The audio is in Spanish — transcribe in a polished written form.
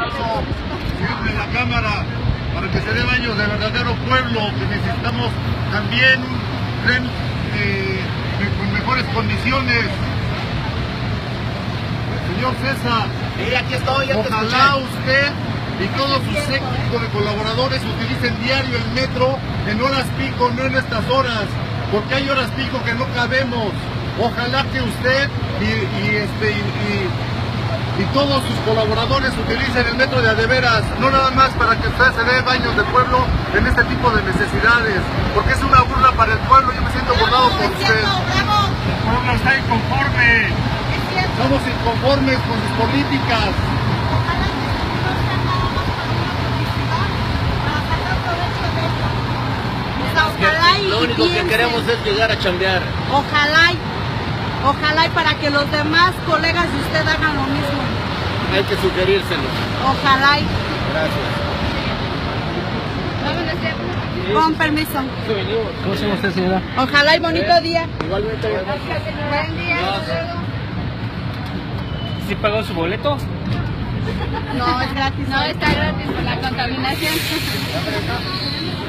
de la Cámara para que se dé baños de verdadero pueblo, que necesitamos también un tren con mejores condiciones. Señor César, aquí estoy, ya te ojalá usted y todos sus séquito de colaboradores utilicen diario el metro en horas pico, no en estas horas, porque hay horas pico que no cabemos. Ojalá que usted y todos sus colaboradores utilicen el metro de adeveras, no nada más para que usted se dé baños de pueblo en este tipo de necesidades, porque es una burla para el pueblo. Yo me siento burlado por usted. El pueblo está inconforme. Estamos inconformes con sus políticas. Lo único que queremos es llegar a chambear. Ojalá y para que los demás colegas de usted hagan lo mismo. Hay que sugerírselo. Ojalá y... Gracias. Con permiso. ¿Cómo se llama usted, señora? Ojalá y bonito día. Igualmente. Buen día. ¿Sí pagó su boleto? No, es gratis. No, está gratis por la contaminación.